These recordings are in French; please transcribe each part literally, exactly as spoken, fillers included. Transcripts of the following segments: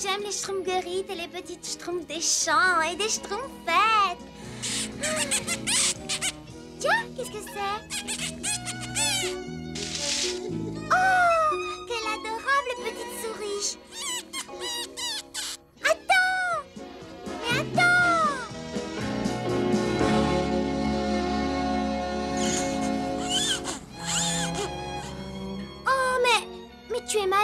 j'aime les schtroumpfs et les petites schtroumpfs des champs et des schtroumpfettes. Tiens, qu'est-ce que c'est? Oh, quelle adorable petite souris. Attends! Mais attends! Oh, mais... mais tu es malade?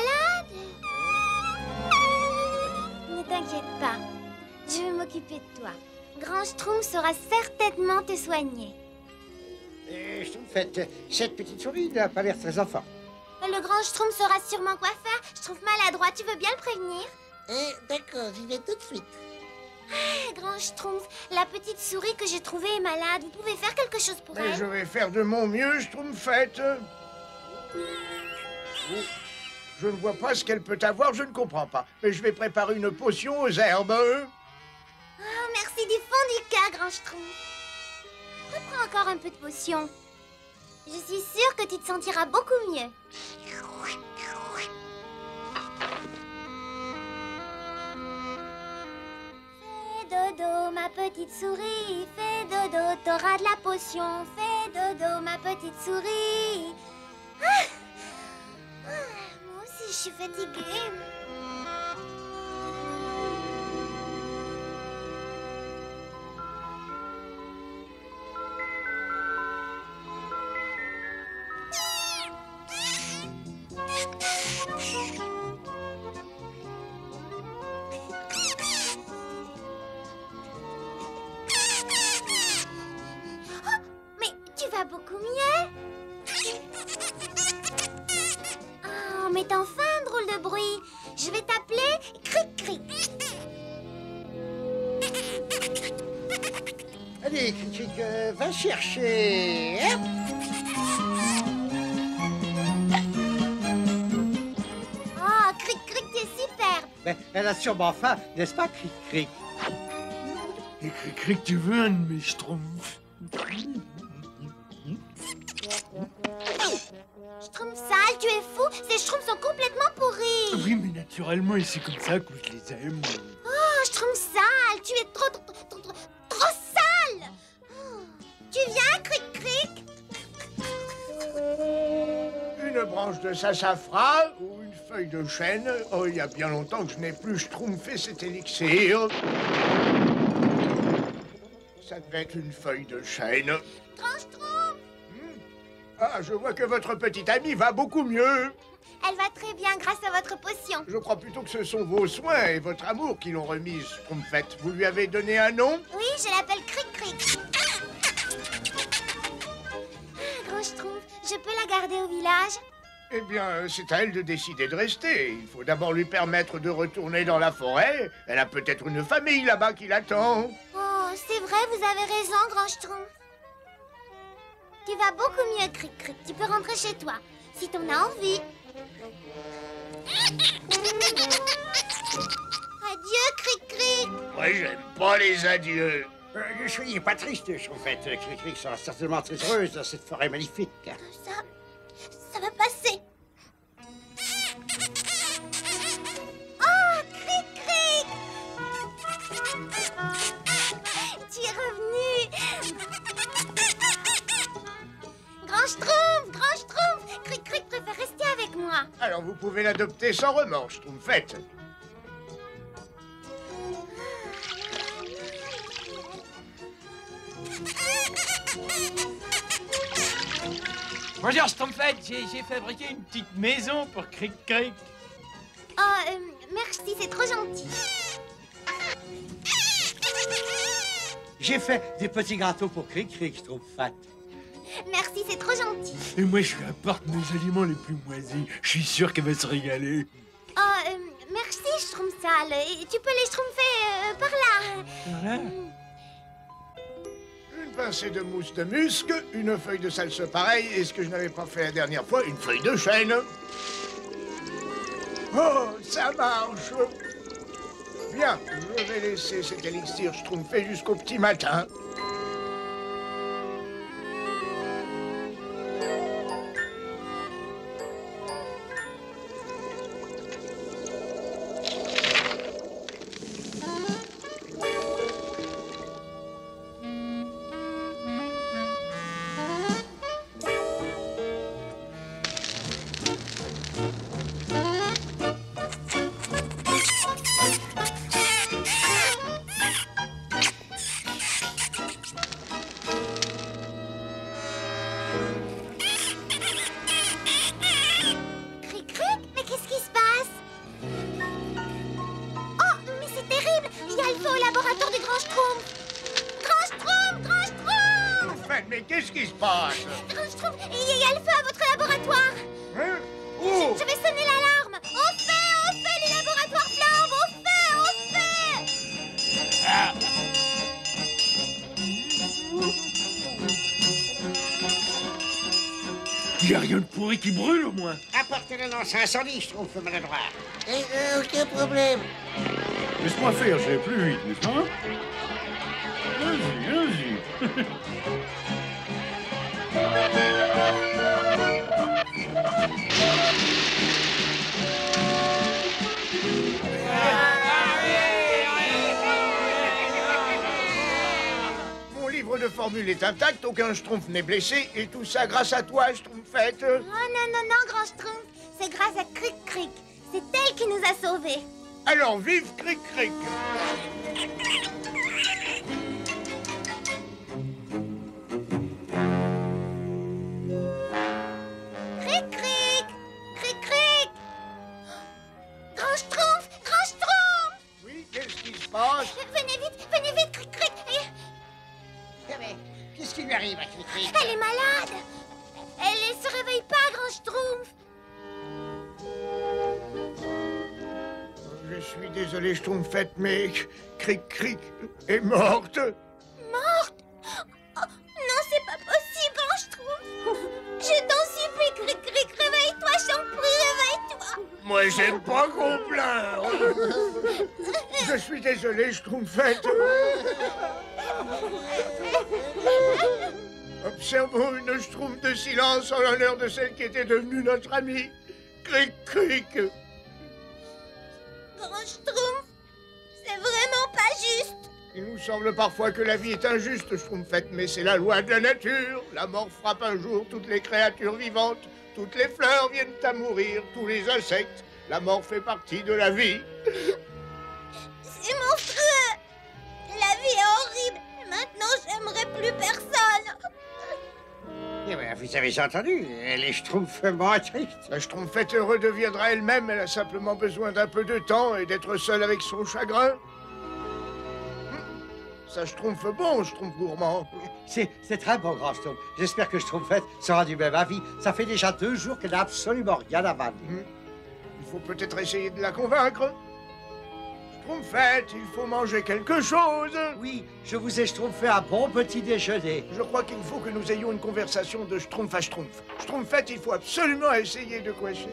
Ne t'inquiète pas, je vais m'occuper de toi. Grand Schtroumpf saura certainement te soigner. Euh, Schtroumpfette, cette petite souris n'a pas l'air très en forme. Le Grand Schtroumpf saura sûrement quoi faire. Je trouve maladroit, tu veux bien le prévenir? Eh, d'accord, j'y vais tout de suite. Ah, Grand Schtroumpf, la petite souris que j'ai trouvée est malade. Vous pouvez faire quelque chose pour Mais elle? je vais faire de mon mieux, Schtroumpfette. Je ne vois pas ce qu'elle peut avoir, je ne comprends pas. Mais je vais préparer une potion aux herbes. Oh, merci du fond du cœur, Grand Schtroumpf. Reprends encore un peu de potion. Je suis sûre que tu te sentiras beaucoup mieux. Fais dodo, ma petite souris. Fais dodo, t'auras de la potion. Fais dodo, ma petite souris. Ah ah, moi aussi, je suis fatiguée. Beaucoup mieux. Oh, mais t'en fais un drôle de bruit. Je vais t'appeler Cric-Cric. Allez, Cric-Cric, euh, va chercher. Hop. Oh, Cric-Cric, t'es superbe. Ben, elle a sûrement faim, n'est-ce pas, Cric-Cric? Et Cric-Cric, tu veux un de mes schtroumpfs? Schtroumpf sale, tu es fou. Ces schtroumpfs sont complètement pourris. Oui, mais naturellement, et c'est comme ça que je les aime. Oh, Schtroumpf sale, tu es trop, trop, trop, trop, trop sale. Oh, tu viens, Cric-Cric? Une branche de sassafras ou une feuille de chêne. Oh, il y a bien longtemps que je n'ai plus schtroumpfé cet élixir. Ça devait être une feuille de chêne. Grand Schtroumpf. Ah, je vois que votre petite amie va beaucoup mieux. Elle va très bien grâce à votre potion. Je crois plutôt que ce sont vos soins et votre amour qui l'ont remise, Schtroumpfette. Vous lui avez donné un nom? Oui, je l'appelle Cric-Cric. Ah, Grand Schtroumpf, je peux la garder au village? Eh bien, c'est à elle de décider de rester. Il faut d'abord lui permettre de retourner dans la forêt. Elle a peut-être une famille là-bas qui l'attend. Oh, c'est vrai, vous avez raison, Grand Schtroumpf. Tu vas beaucoup mieux, Cric-Cric. Tu peux rentrer chez toi, si t'en as envie. Adieu, Cric-Cric. Moi, j'aime pas les adieux. Euh, ne soyez pas triste, Schtroumpfette. Cric-Cric sera certainement très heureuse dans cette forêt magnifique. Ça, ça va passer. Oh, Cric-Cric. Tu es revenu. Grand Schtroumpf, Grand Schtroumpf, Cric-Cric préfère rester avec moi. Alors vous pouvez l'adopter sans remords, Schtroumpfette. Bonjour, Schtroumpfette, j'ai j'ai fabriqué une petite maison pour Cric-Cric. Oh, euh, merci, c'est trop gentil. J'ai fait des petits gâteaux pour Cric-Cric, Schtroumpfette. Merci, c'est trop gentil. Et moi, je lui apporte mes aliments les plus moisis. Je suis sûr qu'elle va se régaler. Oh, euh, merci, Schtroumpf sale. Et tu peux les schtroumpfer euh, par là. Voilà. Une pincée de mousse de musc, une feuille de salse pareille, et ce que je n'avais pas fait la dernière fois, une feuille de chêne. Oh, ça marche. Bien, je vais laisser cet élixir schtroumpfé jusqu'au petit matin. Cric-cric, mais qu'est-ce qui se passe? Oh, mais c'est terrible! Il y a le feu au laboratoire du Grand Schtroumpf! Grand Schtroumpf! Grand Schtroumpf! En fait, mais qu'est-ce qui se passe? Grand Schtroumpf, il y a le feu à votre laboratoire! Hein? Où? Je vais sonner l'alarme! Au fait! Au fait! Les laboratoires flambent! Au fait! Au fait! Ah. Y a rien de pourri qui brûle au moins. Apportez le lance-incendie, je trouve maladroit. Eh, euh, aucun problème. Laisse-moi faire, je vais plus vite, n'est-ce pas? Vas-y, vas-y. Mon livre de formule est intact, aucun Schtroumpf n'est blessé, et tout ça grâce à toi, Schtroumpfette. Oh non, non, non, Grand Schtroumpf! C'est grâce à Cric-Cric. C'est elle qui nous a sauvés. Alors vive Cric-Cric. Cric-Cric! Cric-Cric! Grand Schtroumpf! Grand Schtroumpf! Oui, qu'est-ce qui se passe? Venez vite, venez vite, Cric-Cric! Eh mais, qu'est-ce qui lui arrive à Cric-Cric? Elle est malade! Elle ne se réveille pas, Grand Schtroumpf! Je suis désolé, Schtroumpfette, mais Cric-Cric est morte. Morte? Oh, non, c'est pas possible, Grand Schtroumpf! Je t'en supplie, Cric-Cric, réveille-toi, je t'en prie, réveille-toi! Moi, j'aime pas qu'on pleure. Je suis désolé, Schtroumpfette. Observons une Schtroumpf de silence en l'honneur de celle qui était devenue notre amie. Cric-Cric. Grand Schtroumpf, c'est vraiment pas juste! Il nous semble parfois que la vie est injuste, Schtroumpfette, mais c'est la loi de la nature. La mort frappe un jour toutes les créatures vivantes. Toutes les fleurs viennent à mourir, tous les insectes. La mort fait partie de la vie. C'est monstrueux! La vie est horrible! Maintenant, j'aimerais plus personne! Eh bien, vous avez entendu, elle est schtroumpfement triste. La Schtroumpfette redeviendra elle-même, elle a simplement besoin d'un peu de temps et d'être seule avec son chagrin. Ça Schtroumpf bon, Schtroumpf gourmand. C'est c'est très bon, Grand Schtroumpf. J'espère que Schtroumpfette sera du même avis. Ça fait déjà deux jours qu'elle n'a absolument rien à vanner. Il faut peut-être essayer de la convaincre. Schtroumpfette, il faut manger quelque chose. Oui, je vous ai Schtroumpfé un bon petit déjeuner. Je crois qu'il faut que nous ayons une conversation de Schtroumpf à Schtroumpf. Schtroumpfette, il faut absolument essayer de coincer.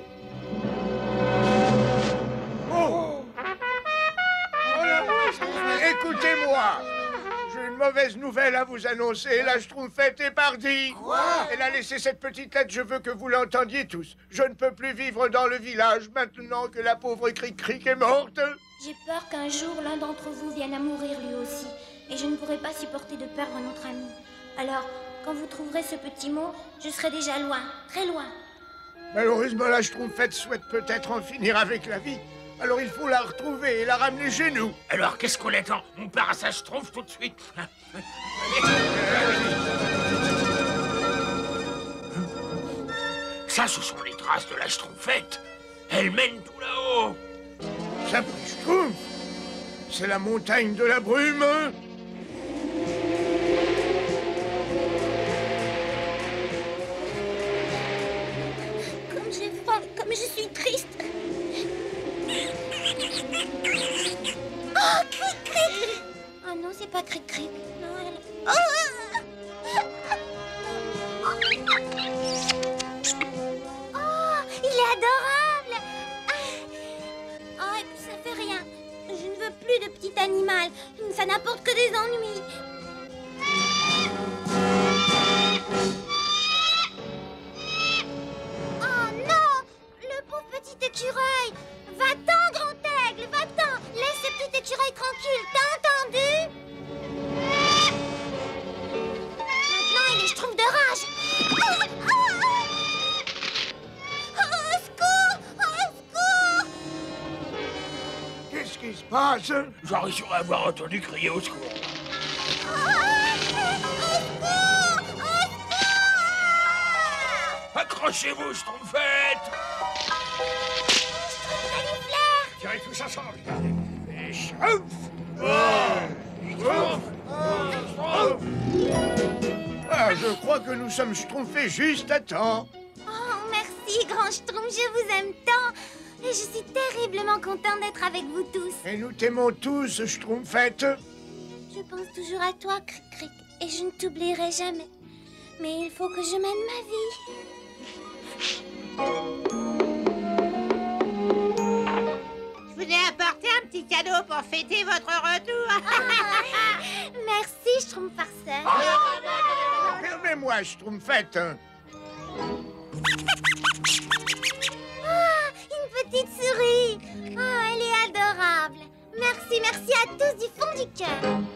Oh! Voilà. Écoutez-moi. J'ai une mauvaise nouvelle à vous annoncer. La Schtroumpfette est partie. Quoi? Elle a laissé cette petite lettre, je veux que vous l'entendiez tous. Je ne peux plus vivre dans le village maintenant que la pauvre Cric-Cric est morte. J'ai peur qu'un jour l'un d'entre vous vienne à mourir lui aussi, et je ne pourrai pas supporter de perdre notre ami. Alors, quand vous trouverez ce petit mot, je serai déjà loin, très loin. Malheureusement, la Schtroumpfette souhaite peut-être en finir avec la vie. Alors il faut la retrouver et la ramener chez nous. Alors, qu'est-ce qu'on attend? On part à sa Schtroumpf tout de suite. Ça, ce sont les traces de la Schtroumpfette. Elle mène tout là-haut. Ça, Schtroumpf, c'est la montagne de la brume. Comme j'ai faim, comme je suis triste. Oh, Cric-Cric! Oh non, c'est pas Cric-Cric. Non, elle... Oh! Oh, il est adorable! Oh, et puis ça fait rien. Je ne veux plus de petit animal. Ça n'apporte que des ennuis. Oh non! Le pauvre petit écureuil! Va-t'en, grand aigle! Va-t'en! Laisse ce petit écureuil tranquille, t'as entendu? Maintenant, il est Schtroumpf de rage! Oh, oh, oh. Oh, au secours! Oh, au secours! Qu'est-ce qui se passe? J'aurais sûrement avoir entendu crier au secours. Oh, au secours! Au secours! Accrochez-vous, Schtroumpfette. Tirez tous ensemble. Et Schtroumpf. Schtroumpf. Schtroumpf. Ah, je crois que nous sommes schtroumpfés juste à temps. Oh, merci, Grand Schtroumpf, je vous aime tant. Et je suis terriblement contente d'être avec vous tous. Et nous t'aimons tous, Schtroumpfette. Je pense toujours à toi, Cric-Cric, et je ne t'oublierai jamais. Mais il faut que je mène ma vie. Je vous ai apporté un petit cadeau pour fêter votre retour. Ah, merci, Schtroumpf farceur. Permets-moi, Schtroumpfette. Ah, une petite souris. Ah, elle est adorable. Merci, merci à tous du fond du cœur.